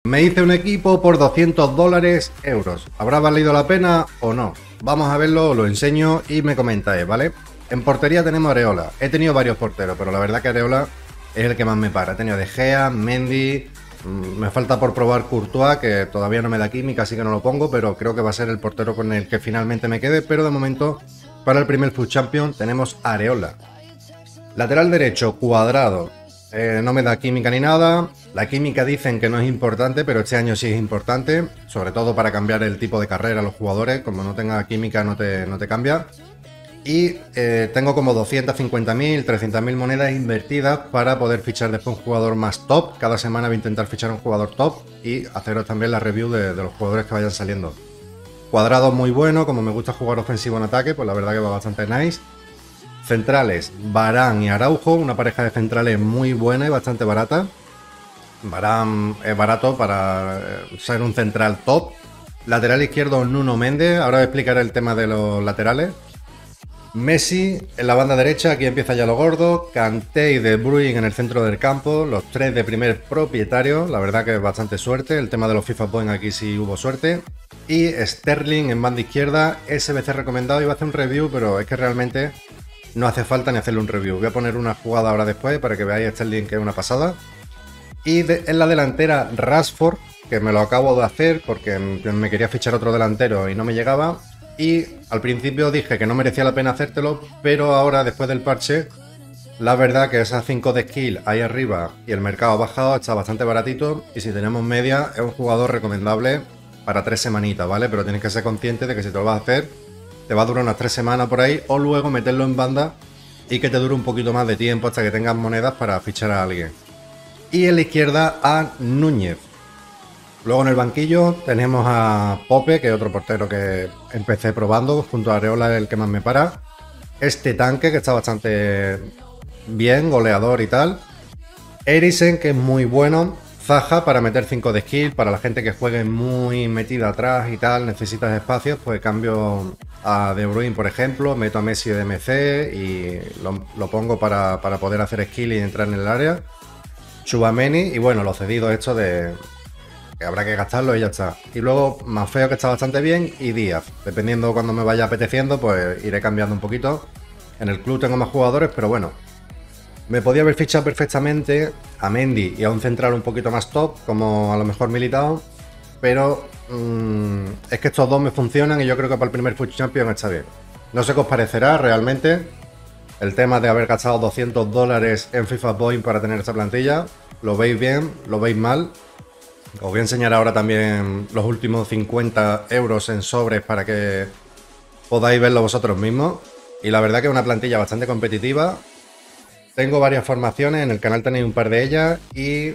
Me hice un equipo por 200 dólares euros. ¿Habrá valido la pena o no? Vamos a verlo, lo enseño y me comentáis, ¿vale? En portería tenemos Areola. He tenido varios porteros, pero la verdad que Areola es el que más me para. He tenido De Gea, Mendy. Me falta por probar Courtois, que todavía no me da química, así que no lo pongo, pero creo que va a ser el portero con el que finalmente me quede. Pero de momento, para el primer FUT Champion tenemos Areola. Lateral derecho, Cuadrado. No me da química ni nada. La química dicen que no es importante, pero este año sí es importante, sobre todo para cambiar el tipo de carrera a los jugadores. Como no tenga química no te cambia. Y tengo como 250.000, 300.000 monedas invertidas para poder fichar después un jugador más top. Cada semana voy a intentar fichar un jugador top y haceros también la review de los jugadores que vayan saliendo. Cuadrado muy bueno, como me gusta jugar ofensivo en ataque, pues la verdad que va bastante nice. Centrales, Varane y Araujo, una pareja de centrales muy buena y bastante barata. Varane es barato para ser un central top. Lateral izquierdo, Nuno Méndez. Ahora voy a explicar el tema de los laterales. Messi en la banda derecha, aquí empieza ya lo gordo. Kanté y De Bruyne en el centro del campo, los tres de primer propietario. La verdad que es bastante suerte. El tema de los FIFA Points aquí sí hubo suerte. Y Sterling en banda izquierda, SBC recomendado. Iba a hacer un review, pero es que realmente no hace falta ni hacerle un review. Voy a poner una jugada ahora después para que veáis Sterling, que es una pasada. Y en la delantera, Rashford, que me lo acabo de hacer porque me quería fichar otro delantero y no me llegaba. Y al principio dije que no merecía la pena hacértelo, pero ahora, después del parche, la verdad que esas 5 de skill ahí arriba y el mercado ha bajado, está bastante baratito. Y si tenemos media, es un jugador recomendable para 3 semanitas, ¿vale? Pero tienes que ser consciente de que si te lo vas a hacer, te va a durar unas 3 semanas por ahí, o luego meterlo en banda y que te dure un poquito más de tiempo hasta que tengas monedas para fichar a alguien. Y en la izquierda a Núñez. Luego en el banquillo tenemos a Pope, que es otro portero que empecé probando, junto a Areola, el que más me para. Este tanque, que está bastante bien, goleador y tal. Eriksen, que es muy bueno. Zaha, para meter 5 de skill, para la gente que juegue muy metida atrás y tal, necesitas espacios, pues cambio a De Bruyne, por ejemplo, meto a Messi de MC y lo pongo para poder hacer skill y entrar en el área. Tchouaméni y bueno, los cedidos estos de que habrá que gastarlo y ya está. Y luego Maffeo, que está bastante bien, y Díaz. Dependiendo cuando me vaya apeteciendo, pues iré cambiando un poquito. En el club tengo más jugadores, pero bueno. Me podía haber fichado perfectamente a Mendy y a un central un poquito más top, como a lo mejor Militao. Pero es que estos dos me funcionan y yo creo que para el primer FUT Champion está bien. No sé qué os parecerá realmente el tema de haber gastado 200 dólares en FIFA Point para tener esta plantilla. ¿Lo veis bien? ¿Lo veis mal? Os voy a enseñar ahora también los últimos 50 euros en sobres para que podáis verlo vosotros mismos. Y la verdad que es una plantilla bastante competitiva. Tengo varias formaciones, en el canal tenéis un par de ellas. Y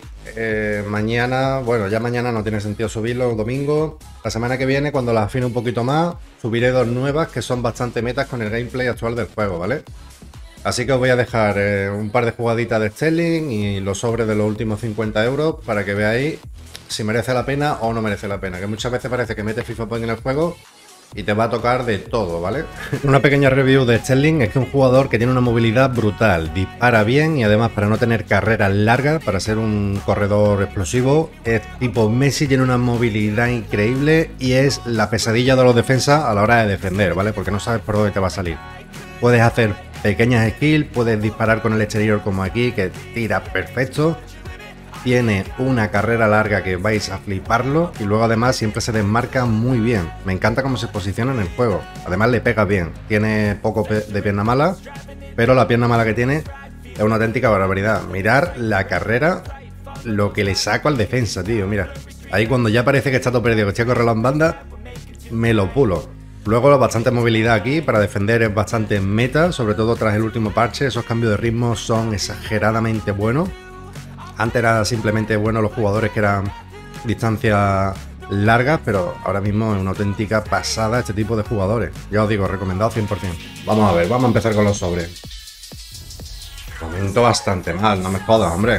mañana, bueno, ya mañana no tiene sentido subirlo, domingo. La semana que viene, cuando las afine un poquito más, subiré 2 nuevas que son bastante metas con el gameplay actual del juego, ¿vale? Así que os voy a dejar un par de jugaditas de Sterling y los sobres de los últimos 50 euros para que veáis si merece la pena o no merece la pena. Que muchas veces parece que metes FIFA Point en el juego y te va a tocar de todo, ¿vale? Una pequeña review de Sterling es que es un jugador que tiene una movilidad brutal, dispara bien y además, para no tener carreras largas, para ser un corredor explosivo, es tipo Messi, tiene una movilidad increíble y es la pesadilla de los defensas a la hora de defender, ¿vale? Porque no sabes por dónde te va a salir. Puedes hacer pequeñas skills, puedes disparar con el exterior como aquí, que tira perfecto. Tiene una carrera larga que vais a fliparlo y luego además siempre se desmarca muy bien. Me encanta cómo se posiciona en el juego. Además le pega bien. Tiene poco de pierna mala, pero la pierna mala que tiene es una auténtica barbaridad. Mirar la carrera, lo que le saco al defensa, tío. Mira, ahí cuando ya parece que está todo perdido, que estoy a correrlo en banda, me lo pulo. Luego bastante movilidad aquí, para defender es bastante meta, sobre todo tras el último parche. Esos cambios de ritmo son exageradamente buenos. Antes era simplemente bueno los jugadores que eran distancias largas, pero ahora mismo es una auténtica pasada este tipo de jugadores. Ya os digo, recomendado 100%. Vamos a ver, vamos a empezar con los sobres. Momento bastante mal, no me jodas, hombre.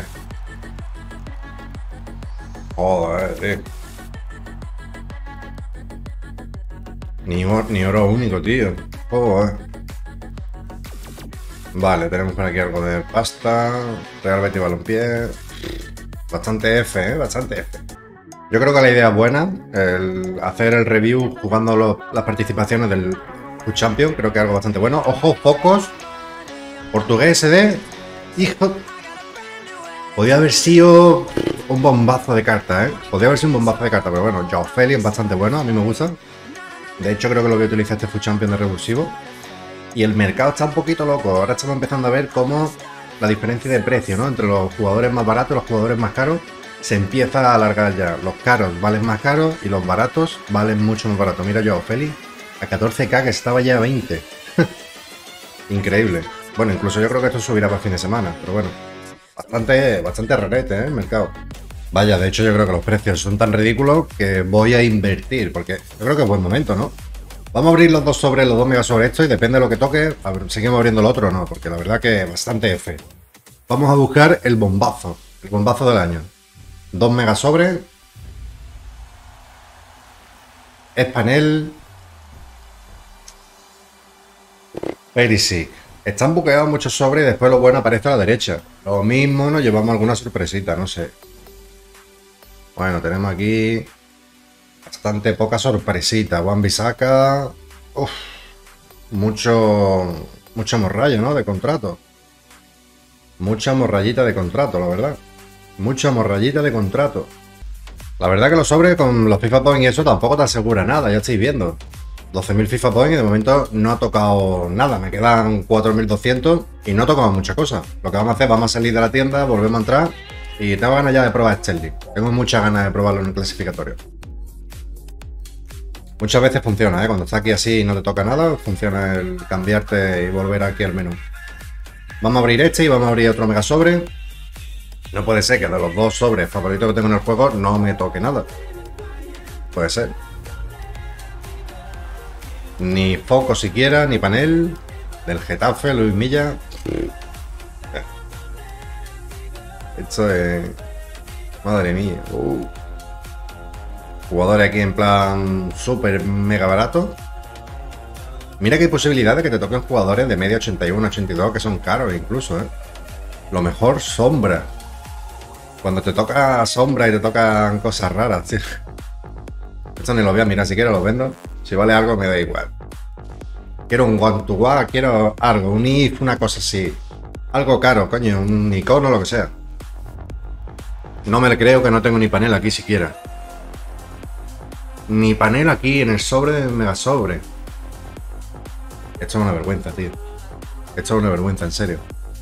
Joder, tío. Ni oro único, tío. Joder. Vale, tenemos por aquí algo de pasta. Real Betis Balompié. Bastante F, bastante F. Yo creo que la idea es buena, el hacer el review jugando las participaciones del Food Champion, creo que es algo bastante bueno. Ojo, pocos. Portugués SD. Hijo. Podría haber sido un bombazo de cartas, ¿eh? Podría haber sido un bombazo de cartas, pero bueno, Joao Félix es bastante bueno, a mí me gusta. De hecho, creo que lo que utiliza este Food Champion de revulsivo. Y el mercado está un poquito loco. Ahora estamos empezando a ver cómo la diferencia de precio, ¿no? Entre los jugadores más baratos y los jugadores más caros se empieza a alargar ya. Los caros valen más caros y los baratos valen mucho más baratos. Mira Joao Félix a 14k, que estaba ya a 20. Increíble. Bueno, incluso yo creo que esto subirá para fin de semana, pero bueno. Bastante rarete, ¿eh? El mercado. Vaya, de hecho yo creo que los precios son tan ridículos que voy a invertir, porque yo creo que es buen momento, ¿no? Vamos a abrir los dos sobres, los dos megas sobre esto, y depende de lo que toque, seguimos abriendo el otro o no, porque la verdad que bastante F. Vamos a buscar el bombazo del año. 2 megas sobres. Es panel. Perisic. Están buqueados muchos sobres y después lo bueno aparece a la derecha. Lo mismo nos llevamos alguna sorpresita, no sé. Bueno, tenemos aquí bastante poca sorpresita. Wan-Bissaka. Uff. Mucho morralla, ¿no? De contrato. Mucha morrayita de contrato, la verdad. Mucha morrayita de contrato. La verdad que los sobres con los FIFA Points y eso tampoco te asegura nada, ya estáis viendo. 12.000 FIFA Points y de momento no ha tocado nada. Me quedan 4.200 y no he tocado muchas cosas. Lo que vamos a hacer, vamos a salir de la tienda, volvemos a entrar y tengo ganas ya de probar Sterling. Tengo muchas ganas de probarlo en el clasificatorio. Muchas veces funciona, ¿eh? Cuando estás aquí así y no te toca nada, funciona el cambiarte y volver aquí al menú. Vamos a abrir este y vamos a abrir otro mega sobre. No puede ser que de los dos sobres favoritos que tengo en el juego no me toque nada. Puede ser. Ni foco siquiera, ni panel. Del Getafe, Luis Milla. Esto es... Madre mía. Jugadores aquí en plan súper mega barato. Mira que hay posibilidad de que te toquen jugadores de media 81, 82 que son caros incluso, ¿eh? Lo mejor, sombra. Cuando te toca sombra y te tocan cosas raras, tío. Esto ni lo voy a mirar, si quiero lo vendo. Si vale algo me da igual. Quiero un one to one, quiero algo, un if, una cosa así. Algo caro, coño, un icono, lo que sea. No me creo que no tengo ni panel aquí siquiera. Ni panel aquí en el sobre del mega sobre. Esto es una vergüenza, tío. Esto es una vergüenza, en serio.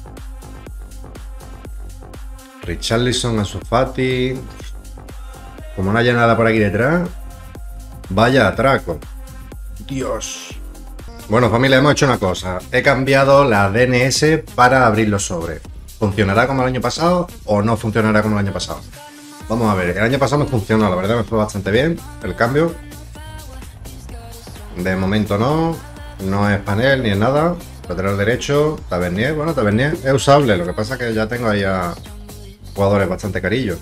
Richarlison, Ansu Fati. Como no haya nada por aquí detrás. Vaya atraco. Dios. Bueno, familia, hemos hecho una cosa. He cambiado la DNS para abrir los sobres. ¿Funcionará como el año pasado o no funcionará como el año pasado? Vamos a ver. El año pasado me funcionó, la verdad me fue bastante bien el cambio. De momento no. No es panel ni es nada. Lateral derecho, Tavernier. Bueno, Tavernier es usable. Lo que pasa es que ya tengo ahí a jugadores bastante carillos.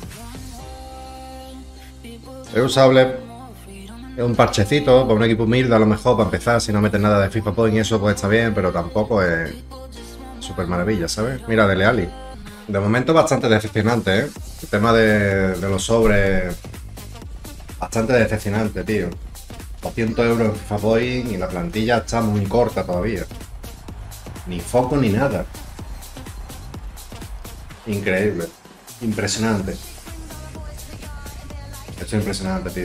Es usable. Es un parchecito para un equipo humilde, a lo mejor para empezar. Si no metes nada de FIFA Point y eso, pues está bien, pero tampoco es súper maravilla, ¿sabes? Mira, Dele Alli. De momento bastante decepcionante, ¿eh? El tema de los sobres. Bastante decepcionante, tío. 200 euros en FIFA Point y la plantilla está muy corta todavía. Ni foco ni nada. Increíble. Impresionante. Esto es impresionante, tío.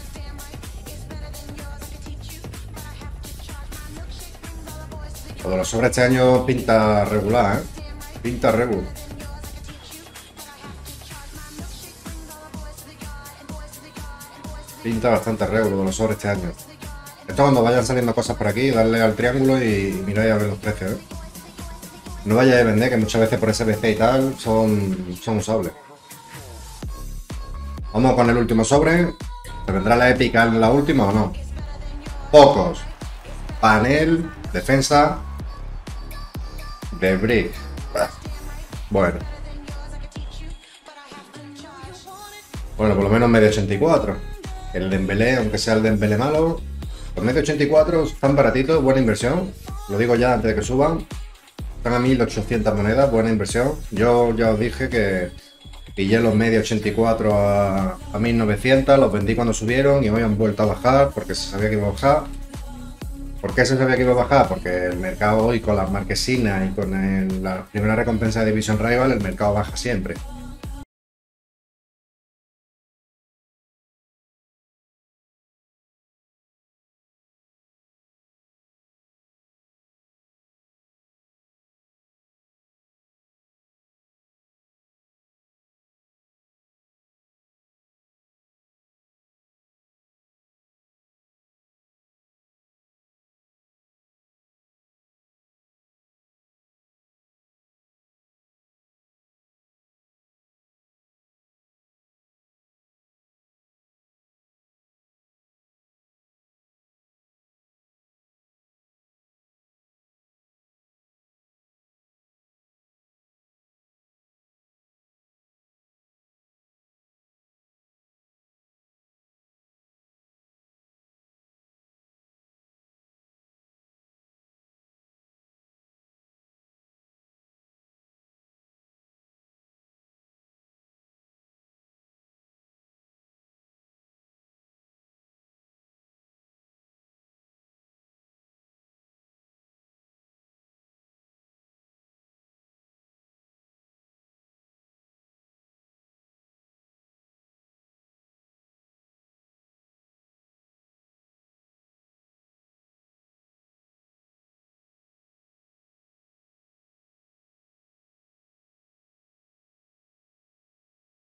Lo de los sobres este año pinta regular, ¿eh? Pinta regular. Pinta bastante regular de los sobres este año. Esto cuando vayan saliendo cosas por aquí, darle al triángulo y miráis a ver los precios, ¿eh? No vayáis a vender, que muchas veces por SBC y tal son usables. Vamos con el último sobre. ¿Te vendrá la épica en la última o no? Pocos. Panel, defensa. De Brick. Bueno. Bueno, por lo menos medio 84. El Dembélé, aunque sea el Dembélé malo. Los medio 84 están baratitos, buena inversión. Lo digo ya antes de que suban. Están a 1.800 monedas, buena inversión. Yo ya os dije que Pillé los media 84 a 1900, los vendí cuando subieron y hoy han vuelto a bajar porque se sabía que iba a bajar. ¿Por qué se sabía que iba a bajar? Porque el mercado hoy con las marquesinas y con la primera recompensa de Division Rival, el mercado baja siempre.